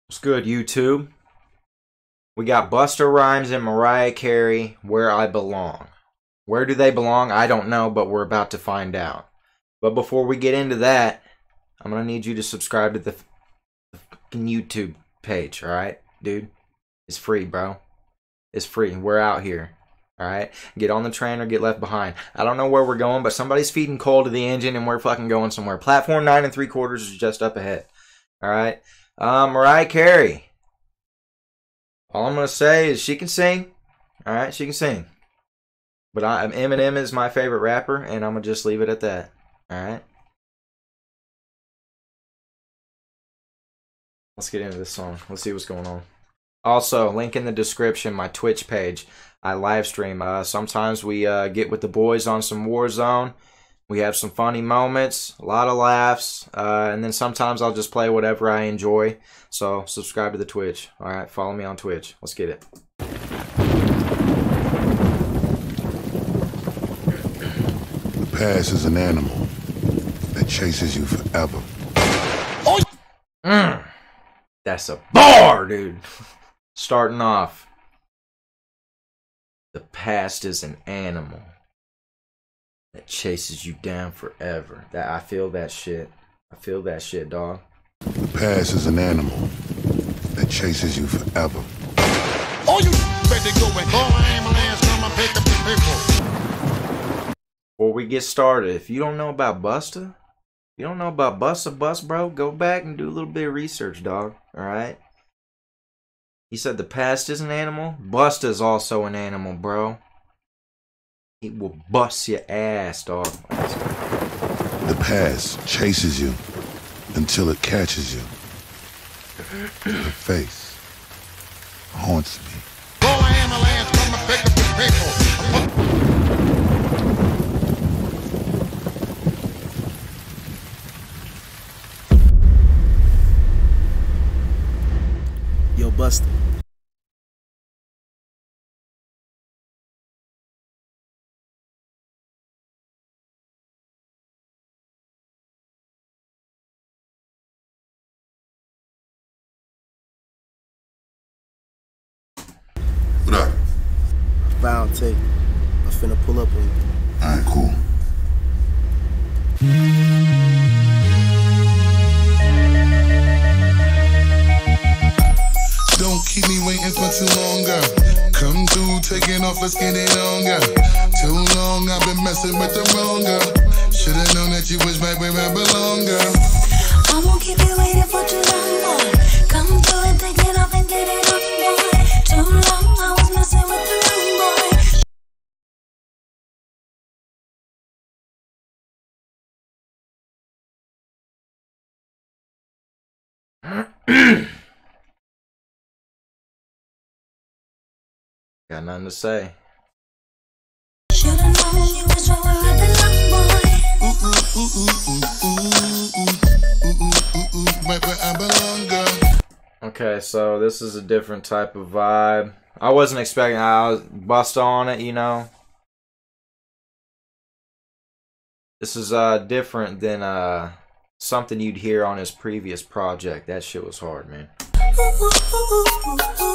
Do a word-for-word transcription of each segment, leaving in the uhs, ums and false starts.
What's good, YouTube? We got Busta Rhymes and Mariah Carey, Where I Belong. Where do they belong? I don't know, but we're about to find out. But before we get into that, I'm going to need you to subscribe to the fucking YouTube page, alright? Dude, it's free, bro. It's free. We're out here, alright? Get on the train or get left behind. I don't know where we're going, but somebody's feeding coal to the engine and we're fucking going somewhere. Platform nine and three quarters is just up ahead, alright? Um, Mariah Carey. All I'm going to say is she can sing. Alright, she can sing. But I, Eminem is my favorite rapper, and I'm going to just leave it at that. Alright? Let's get into this song. Let's see what's going on. Also, link in the description, my Twitch page. I live stream. Uh, sometimes we uh, get with the boys on some Warzone. We have some funny moments, a lot of laughs, uh, and then sometimes I'll just play whatever I enjoy. So subscribe to the Twitch. All right, follow me on Twitch. Let's get it. The past is an animal that chases you forever. Oh, mm, that's a bar, dude. Starting off. The past is an animal that chases you down forever. That I feel that shit. I feel that shit, dog. The past is an animal that chases you forever. Oh, you better go and call an ambulance, come and pick up the people. Before we get started, if you don't know about Busta, you don't know about Busta Bust, bro, go back and do a little bit of research, dog. Alright? He said the past is an animal. Busta is also an animal, bro. He will bust your ass, dog. The past chases you until it catches you. The face haunts me. Call an ambulance, come and pick up the people. Yo, Busta. What up? Bound take. I'm finna pull up on you. Alright, cool. Don't keep me waiting for too long, girl. Come through, taking off, let's get it on, girl. Too long, I've been messing with the wrong girl. Should've known that you was right where I belong, girl. I won't keep you waiting for too long, boy. Come through and take it off and get it on, boy. Too long, I was messing with the wrong boy. Got nothing to say. Should've known you was right where I belong, boy. Ooh, ooh, ooh, ooh, ooh, ooh, ooh, ooh, ooh, right where I belong, girl. Okay, so this is a different type of vibe. I wasn't expecting I was Busta on it, you know. This is uh different than uh something you'd hear on his previous project. That shit was hard, man. Ooh, ooh, ooh, ooh, ooh.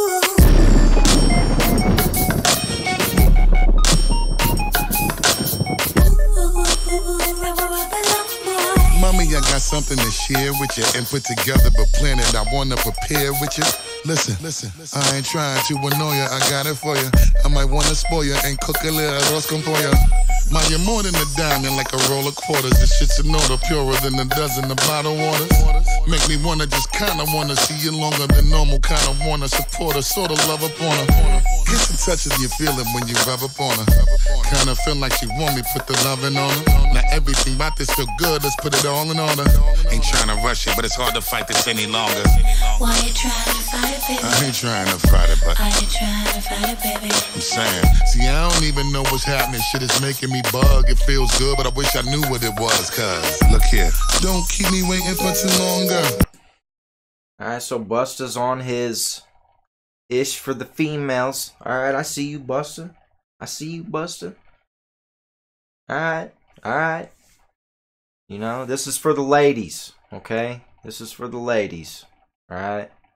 Mommy, I got something to share with you and put together but plan it. I wanna prepare with you. Listen, listen, I ain't trying to annoy you. I got it for you. I might wanna spoil you and cook a little arroz con pollo. Ma, you're more than a diamond, like a roll of quarters. This shit's an order, purer than a dozen of bottled waters. Make me wanna just kinda wanna see you longer than normal. Kinda wanna support her, sorta love up on her. Get some touches you feel it when you rub up on her. Kinda feel like she want me, put the loving on her. Now everything about this feel good, let's put it all in order. Ain't trying to rush it, but it's hard to fight this any longer. Why you trying to fight it, baby? I ain't trying to fight it, but Why you trying to fight it, baby? I'm saying, see, I don't even know what's happening. Shit is making me bug. It feels good, but I wish I knew what it was. Cause look here, don't keep me waiting for too long, girl. Alright, so Busta's on his ish for the females. Alright, I see you, Busta. I see you, Busta. Alright, alright. You know, this is for the ladies, okay? This is for the ladies. Alright?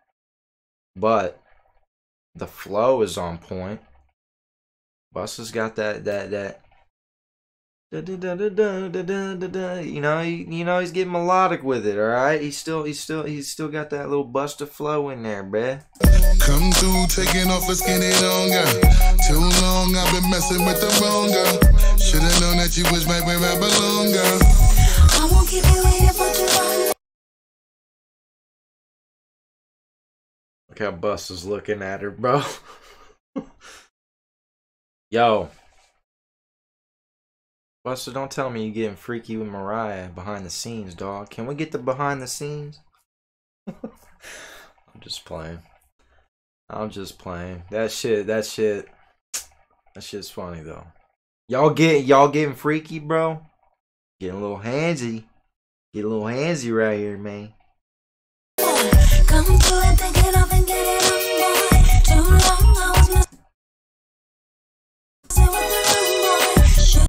but the flow is on point. Busta's got that that that. You know, he, you know he's getting melodic with it. All right, he's still he's still he's still got that little Busta flow in there, bruh. Come through, taking off, let's get it longer. Too long, I've been messing with the wrong girl. Should've known that you was right where I belong, girl. I won't keep you waiting for too long. Look how Busta's looking at her, bro. Yo. Busta, don't tell me you're getting freaky with Mariah behind the scenes, dog. Can we get the behind the scenes? I'm just playing. I'm just playing. That shit, that shit, that shit's funny though. Y'all get, y'all getting freaky, bro? Getting a little handsy. Get a little handsy right here, man. Come through and take it off and get it on, boy. Too long, I was messing with the wrong boy. Should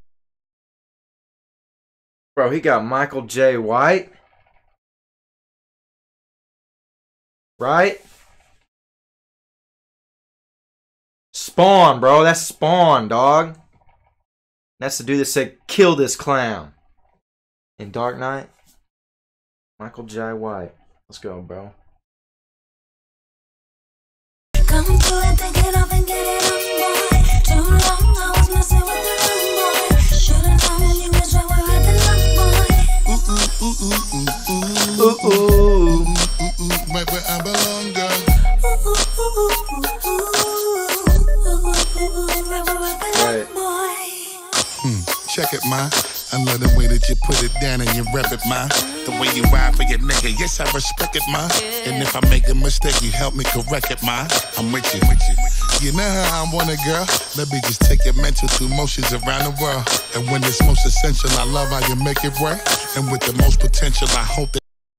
Bro, he got Michael J. White. Right? Spawn, bro. That's Spawn, dog. That's the dude that said, kill this clown. In Dark Knight. Michael J. White. Let's go, bro. come through and take it off and get it on, boy. Too long, I was messing with the wrong boy. Should've known you was right where I belong, boy. Ooh, ooh, ooh, ooh, ooh, Ooh, ooh. ooh, ooh, right where I belong, girl. Ooh, ooh, ooh, ooh, ooh, ooh, right where I belong, boy. Hmm, check it, ma. I love the way that you put it down and you rep it, ma. The way you ride for your nigga, yes, I respect it, ma. And if I make a mistake, you help me correct it, ma. I'm with you, with you. You know how I want it, girl. Let me just take your mental through motions around the world. And when it's most essential, I love how you make it work. And with the most potential, I hope that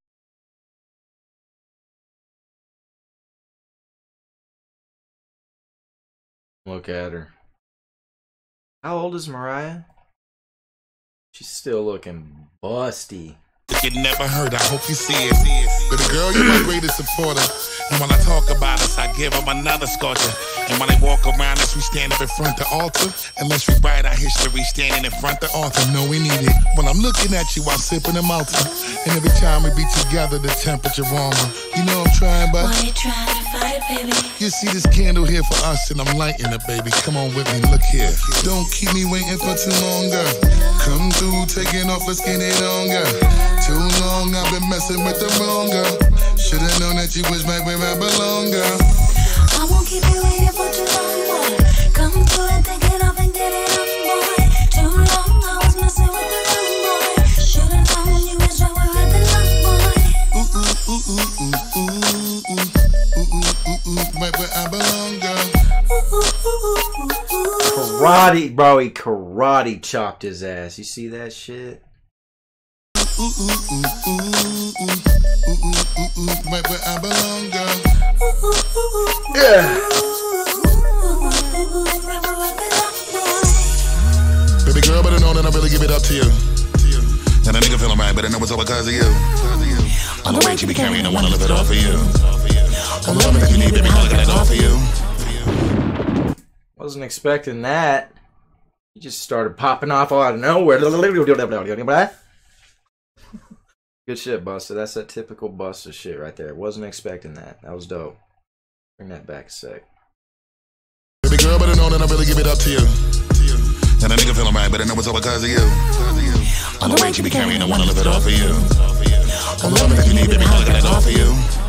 Look at her. How old is Mariah? She's still looking busty. you never heard, I hope you see it. But the girl, you're my greatest supporter. And when I talk about us, I give them another sculpture. And when they walk around us, we stand up in front The altar, unless we write our history standing in front the author. No, we need it. When I'm looking at you, I'm sipping the mountain. And every time we be together, the temperature warmer. You know I'm trying, but Why you trying to fight it, baby? you see this candle here for us, and I'm lighting it, baby. Come on with me, look here. Don't keep me waiting for too long, girl. Come through, taking off, let's get it on, girl. Too long, I've been messing with the wrong girl. Should've known that you was right where I belong, girl. I won't keep you waiting for too long, boy. Come through and take it off and get it on, boy. Too long, I was messing with the wrong boy. Should've known you was right where I belong, boy. Ooh, ooh, ooh, ooh, ooh, ooh, ooh, ooh, ooh, ooh, ooh, right where I belong, girl. Ooh, ooh, ooh, ooh, ooh. Karate, bro, he karate chopped his ass. You see that shit? Ooh, ooh, ooh, ooh, ooh, ooh, ooh, ooh, ooh, right where I belong, girl. Yeah. Baby girl, better know that I really give it up to you. And a nigga feeling right, but I know it's all because of you. On the weight you be carrying, I wanna live it all for you. All the love that you need, baby, all I got it all for you. Wasn't expecting that. He just started popping off out of nowhere. Good shit, Busta. That's that typical Busta shit right there. Wasn't expecting that. That was dope. Bring that back a sec. Baby girl, better know that I really give it up to you. And a nigga feeling right, but I know it's all because of you. On the weight you be carrying, I wanna live it all for you. All the love that you need, baby, all I got it all for you.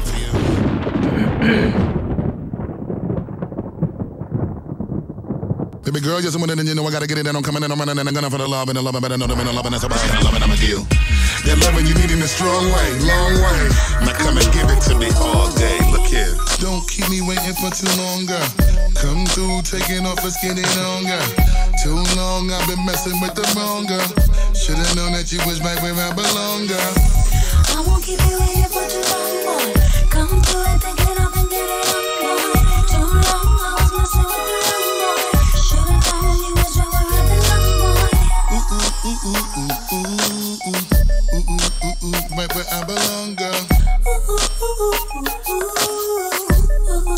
Baby girl, you're someone that you know I gotta get it, and I'm coming in, I'm running, and I'm gonna for the love, and the love, and I know the love, and that's about it, the love, and I'm a deal. That loving you need in a strong way, long way. Now come and give it to me all day, look here. Don't keep me waiting for too long, girl. Come through, taking off, let's get it on, girl. Too long, I've been messing with the wrong girl. Should've known that you was right where I belong, girl. I won't keep you waiting for too long, boy. Come through and take it off and get it on, boy. Too long, I was messing with the wrong boy. Should've known you was right where I belong, boy. Ooh, ooh, ooh, ooh, ooh, ooh, ooh, ooh, ooh, ooh, ooh, right where I belong, girl. Ooh, ooh, ooh, ooh, ooh, ooh, ooh, ooh,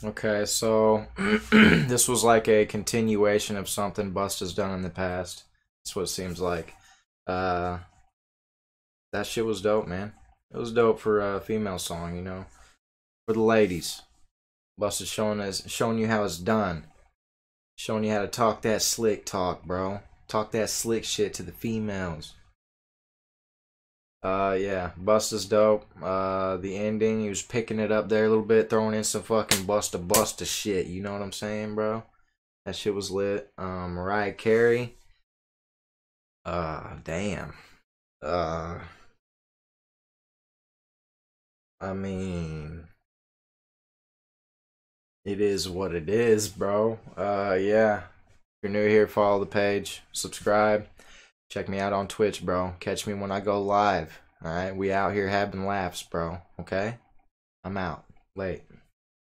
Okay, so this was like a continuation of something Busta's done in the past. That's what it seems like. Uh, that shit was dope, man. It was dope for a female song, you know, for the ladies. Busta's showing us, showing you how it's done, showing you how to talk that slick talk, bro. Talk that slick shit to the females. Uh, yeah, Busta's dope. Uh, the ending, he was picking it up there a little bit, throwing in some fucking Busta Busta shit. You know what I'm saying, bro? That shit was lit. Um, Mariah Carey. Uh, damn. Uh, I mean, it is what it is, bro. Uh, yeah. If you're new here, follow the page, subscribe. Check me out on Twitch, bro. Catch me when I go live. Alright, we out here having laughs, bro. Okay? I'm out. Late.